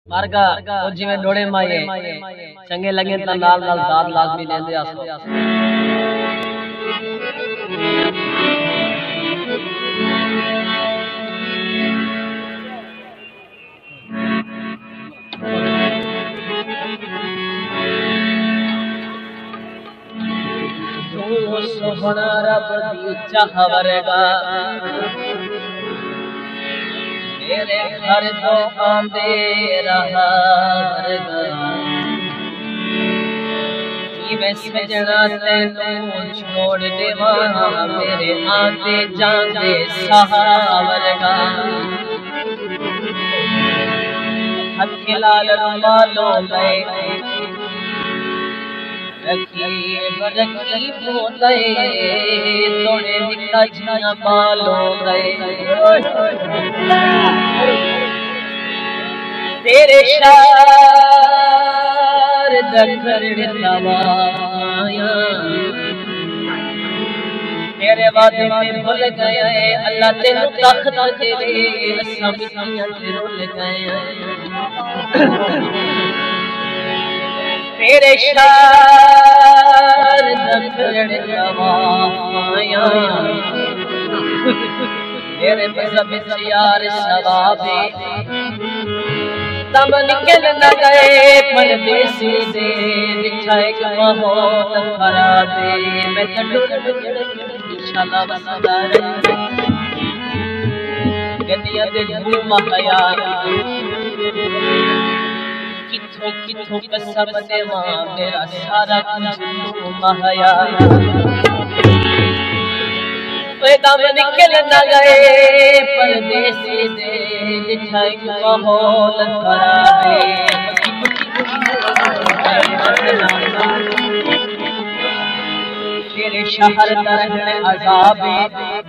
मार्गा ओ जिवें डोड़े माये चंगे लगे ता नाल नाल दाद लाजमी देंदे आसो। तू सोहना रब दी चाहवरगा तेरे घर तो आंदे रहा मैं सजना तेनू छोड़ देवाना मेरे आंदे जांदे सहावरगा हथ लाल रुमालो में रखी बोले तोड़े निका झना बालो तेरे शार दखर नवाया तेरे वादे में भूल गया है अल्लाह तेनू तख्त देवे असां मिठियां ते रुल गए तेरे शार दखर नवाया तेरे मज़हब यार सवाबे तम निकल न गए परदेसी दे दिखाए कि माहौल खराबे मैं इंशाल्लाह बसदा गदियां दे धूम हया किथों किथों कसम देवा मेरा सारा कुछ धूम हया दम निकल न गए परदेसी दे दिखाए कि माहौल खराबे तेरे शहर तरह अज़ाबे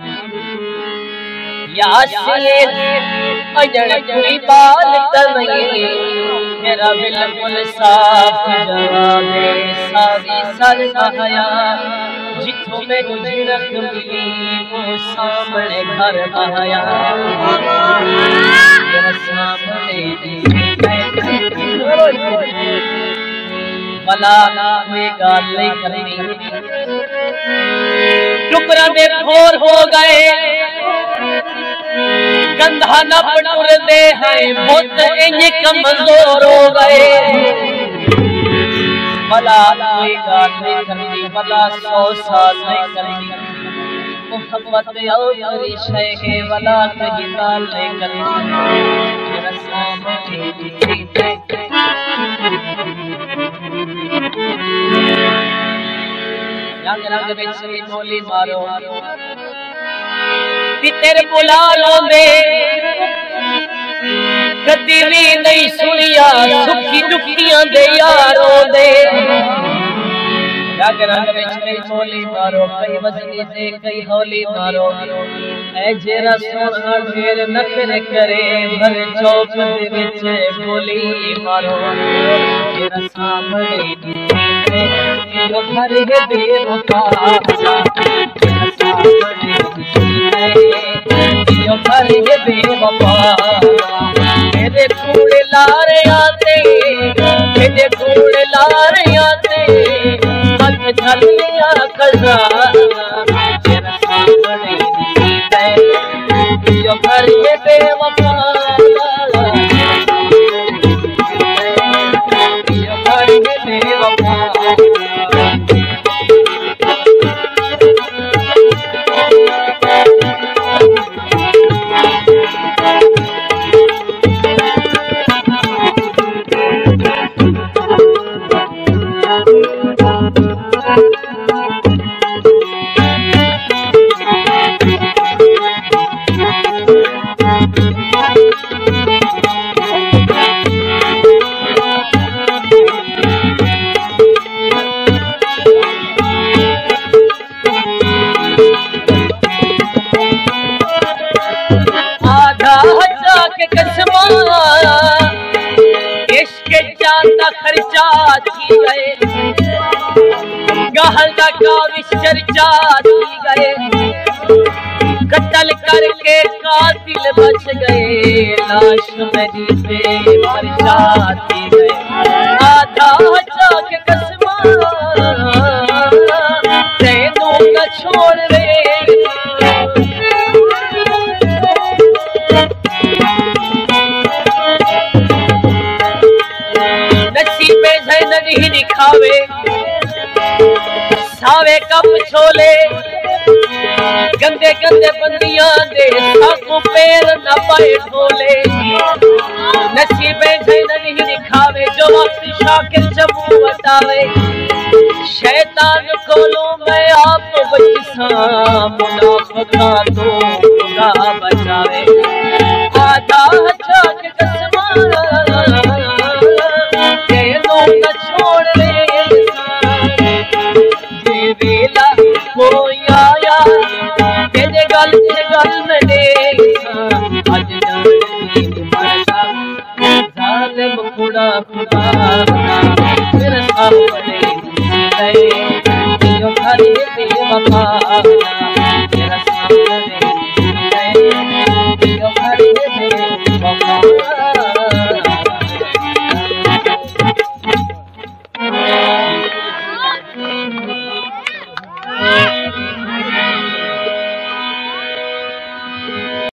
यासे अजन कोई बाल तमये मेरा बिल्कुल साफ जवाबे सारी सर हया जिथों मैं झिड़क मिली वो सामने घर आया मेरा सामने भला कोई गाल नहीं करनी टुकड़ा दे फोर हो गए गंधा न पटुर दे हैं बहुत इंज कमजोर हो गए भला कोई गाल नहीं करनी भला 100 साल नहीं करनी मोहब्बत और शय के भला कहीं गाल नहीं करनी मेरा सामने रंग रंग विच बोली मारो तेरे बुला लोंदे कदी भी नहीं सुनिया सुखी दुखियां दे यारों दे रंग रंग विच बोली मारो कई वजनी दे कई हौली मारो ऐ जेरा सोना ढेर नखरे करे भर चौक दे विच बोली मारो तेरा सामने यो घर है बेवफा यो घर है बेवफा मेरे कूड़े लारे आते मेरे कूड़े लारे आते हक झलिया खजा तेरा सामने है यो घर है बेवफा यो घर है बेवफा खर्चा की गए गहल का काविश चर्चा की गए कत्ल करके कातिल बच गए, लाश मेरी बेमर जाती है। आधा जाके कसमा दे दूंगा छोड़ रे, नसीबे जैन नहीं दिखावे सावे कप छोले, गंदे गंदे बंदियां दे साकू पैर न पाए ढोले। नसीबे जैन नहीं दिखावे जो वक्त शाकिर जबू बतावे, शैतान कोलो मैं आपको बचसा मुनाफिका तो खुदा बचावे। आधा जाग कसमा दे दूंगा छोड़ रे, जे वेला कोई आया तेरे गल से गल मिले, अज जानी मरदा जालिम खुदा खुदा फिर सामने गए, यो घर बेवफा